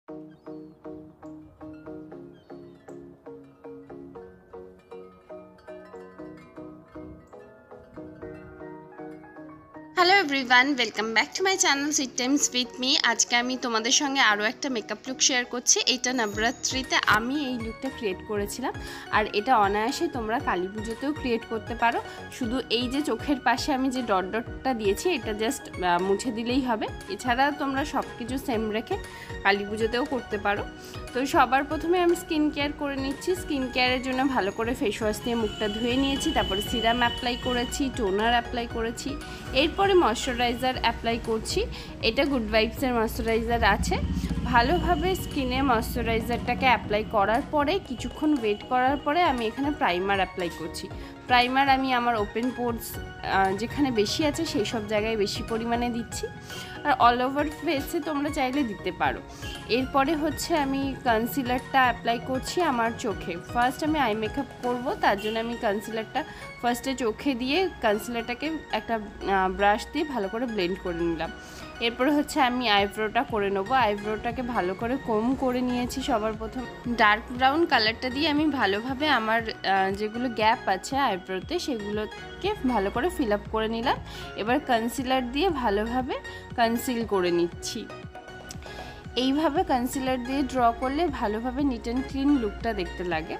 Hello everyone, welcome back to my channel sweet times with me. আজকে আমি তোমাদের সঙ্গে আরও একটা মেকআপ লুক শেয়ার করছি। এইটা নবরাত্রিতে আমি এই লুকটা ক্রিয়েট করেছিলাম, আর এটা অনায়াসে তোমরা কালী পুজোতেও ক্রিয়েট করতে পারো। শুধু এই যে চোখের পাশে আমি যে ডট ডটটা দিয়েছি এটা জাস্ট মুছে দিলেই হবে। এছাড়া তোমরা সব কিছু সেম রেখে কালী পুজোতেও করতে পারো। তো সবার প্রথমে আমি স্কিন কেয়ার করে নিচ্ছি। স্কিন কেয়ারের জন্য ভালো করে ফেস ওয়াশ দিয়ে মুখটা ধুয়ে নিয়েছি, তারপরে সিরাম অ্যাপ্লাই করেছি, টোনার অ্যাপ্লাই করেছি, এরপরে ময়শ্চারাইজার অ্যাপ্লাই করছি। এটা গুড ভাইবসের ময়শ্চারাইজার আছে। ভালোভাবে স্কিনে ময়শ্চারাইজারটাকে অ্যাপ্লাই করার পরে কিছুক্ষণ ওয়েট করার পরে আমি এখানে প্রাইমার অ্যাপ্লাই করছি। প্রাইমার আমি আমার ওপেন পোর্স যেখানে বেশি আছে সেই সব জায়গায় বেশি পরিমাণে দিচ্ছি, আর অল ওভার ফেসে তোমরা চাইলে দিতে পারো। এরপরে হচ্ছে আমি কনসিলারটা অ্যাপ্লাই করছি আমার চোখে। ফার্স্ট আমি আই মেকআপ করবো, তার জন্য আমি কনসিলারটা ফার্স্টে চোখে দিয়ে কনসিলারটাকে একটা ব্রাশ দিয়ে ভালো করে ব্লেন্ড করে নিলাম। এরপরে হচ্ছে আমি আইব্রোটা করে নেবো। আইব্রোটাকে ভালো করে কম করে নিয়েছি। সবার প্রথম ডার্ক ব্রাউন কালারটা দিয়ে আমি ভালোভাবে আমার যেগুলো গ্যাপ আছে আইব্রোতে সেগুলোকে ভালো করে ফিল আপ করে নিলাম। এবার কনসিলার দিয়ে ভালোভাবে কনসিল করে নিচ্ছি। এইভাবে কনসিলার দিয়ে ড্র করলে ভালোভাবে নিট অ্যান্ড ক্লিন লুকটা দেখতে লাগে।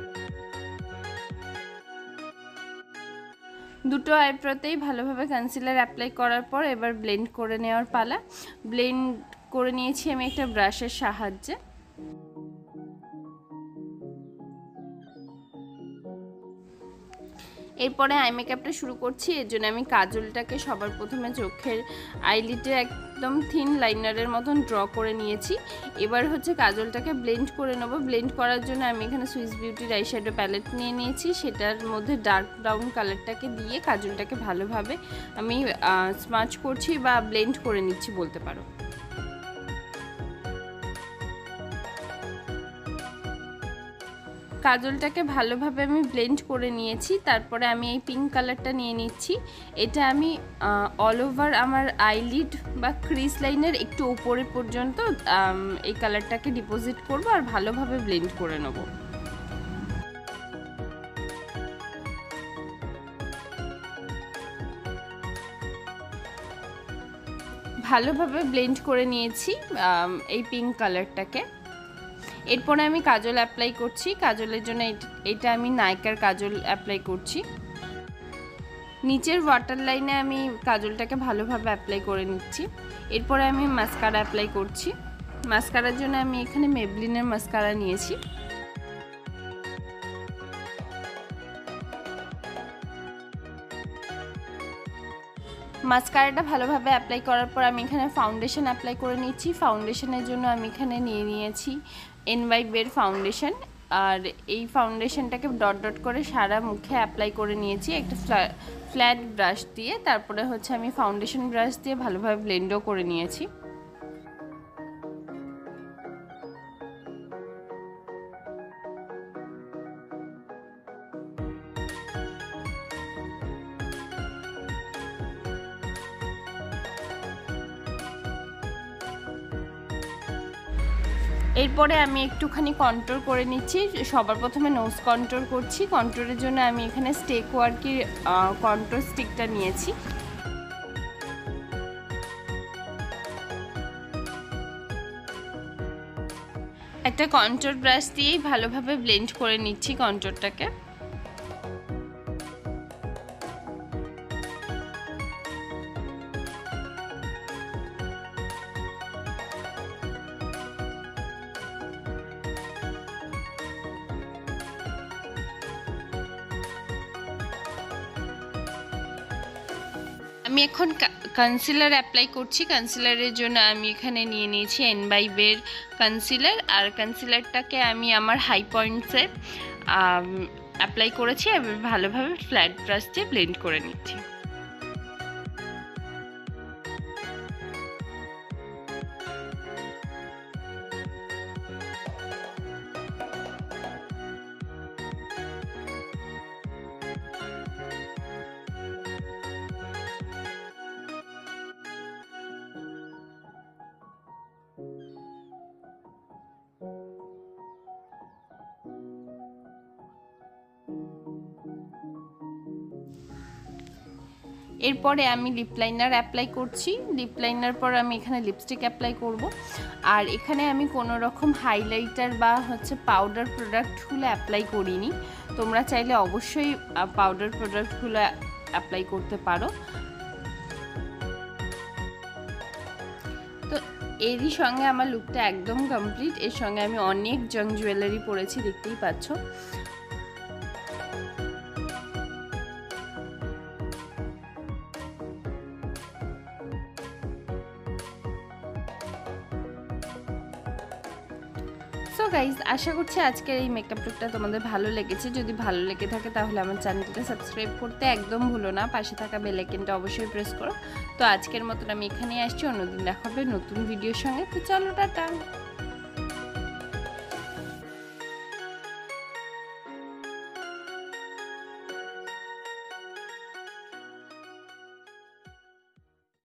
দুটো আইব্রোতেই ভালোভাবে কনসিলার অ্যাপ্লাই করার পর এবার ব্লেন্ড করে নেওয়ার পালা। ব্লেন্ড করে নিয়েছি আমি একটা ব্রাশের সাহায্যে। এরপরে আই মেকআপটা শুরু করছি। এর জন্য আমি কাজলটাকে সবার প্রথমে চোখের আইলিডে একদম থিন লাইনারের মতন ড্র করে নিয়েছি। এবার হচ্ছে কাজলটাকে ব্লেন্ড করে নেবো। ব্লেন্ড করার জন্য আমি এখানে সুইস বিউটির আই শ্যাডো প্যালেট নিয়ে নিয়েছি। সেটার মধ্যে ডার্ক ব্রাউন কালারটাকে দিয়ে কাজলটাকে ভালোভাবে আমি স্মাচ করছি বা ব্লেন্ড করে নিচ্ছি বলতে পারো। কাজলটাকে ভালোভাবে আমি ব্লেন্ড করে নিয়েছি। তারপরে আমি এই পিঙ্ক কালারটা নিয়ে নিচ্ছি। এটা আমি অল ওভার আমার আইলিড বা ক্রিজ লাইনের একটু উপরে পর্যন্ত এই কালারটাকে ডিপোজিট করব আর ভালোভাবে ব্লেন্ড করে নেব। ভালোভাবে ব্লেন্ড করে নিয়েছি এই পিঙ্ক কালারটাকে। এরপরে আমি কাজল অ্যাপ্লাই করছি। কাজলের জন্য এটা আমি নাইকার কাজল অ্যাপ্লাই করছি। নিচের ওয়াটার লাইনে আমি কাজলটাকে ভালোভাবে অ্যাপ্লাই করে নিচ্ছি। এরপরে আমি মাস্কারা অ্যাপ্লাই করছি। মাস্কারার জন্য আমি এখানে মেবলিনের মাস্কারা নিয়েছি। মাস্কারাটা ভালোভাবে অ্যাপ্লাই করার পর আমি এখানে ফাউন্ডেশন অ্যাপ্লাই করে নিচ্ছি। ফাউন্ডেশনের জন্য আমি এখানে নিয়ে নিয়েছি এনওয়াইবের ফাউন্ডেশন, আর এই ফাউন্ডেশনটাকে ডট ডট করে সারা মুখে অ্যাপ্লাই করে নিয়েছি একটা ফ্ল্যাট ব্রাশ দিয়ে। তারপরে হচ্ছে আমি ফাউন্ডেশন ব্রাশ দিয়ে ভালোভাবে ব্লেন্ডও করে নিয়েছি। এরপরে আমি একটুখানি কন্ট্রোল করে নিচ্ছি। সবার প্রথমে নোজ কন্ট্রোল করছি। কন্ট্রোলের জন্য আমি এখানে স্টেক ওয়ার্কের কন্ট্রোল স্টিকটা নিয়েছি। একটা কন্ট্রোল ব্রাশ দিয়েই ভালোভাবে ব্লেন্ড করে নিচ্ছি কন্ট্রোলটাকে। আমি এখন কনসিলার অ্যাপ্লাই করছি। কনসিলারের জন্য আমি এখানে নিয়ে নিয়েছি এনওয়াইবের কনসিলার, আর কনসিলারটাকে আমি আমার হাই পয়েন্টসে অ্যাপ্লাই করেছি। এবার ভালোভাবে ফ্ল্যাট ব্রাশ দিয়ে ব্লেন্ড করে নিচ্ছি। এরপরে আমি লিপ লাইনার অ্যাপ্লাই করছি। লিপ লাইনার পর আমি এখানে লিপস্টিক অ্যাপ্লাই করব। আর এখানে আমি কোনো রকম হাইলাইটার বা হচ্ছে পাউডার প্রোডাক্টগুলো অ্যাপ্লাই করিনি। তোমরা চাইলে অবশ্যই পাউডার প্রোডাক্টগুলো অ্যাপ্লাই করতে পারো। তো এরই সঙ্গে আমার লুকটা একদম কমপ্লিট। এর সঙ্গে আমি অনেক জং জুয়েলারি পরেছি, দেখতেই পাচ্ছ। সো গাইজ, আশা করছি আজকের এই মেকআপ লুকটা তোমাদের ভালো লেগেছে। যদি ভালো লেগে থাকে তাহলে আমার চ্যানেলটা সাবস্ক্রাইব করতে একদম ভুলো না, পাশে থাকা বেল আইকনটা অবশ্যই প্রেস করো। তো আজকের মতন আমি এখানেই আসছি, অন্যদিন দেখা হবে নতুন ভিডিওর সঙ্গে। তো চলো, টাটা।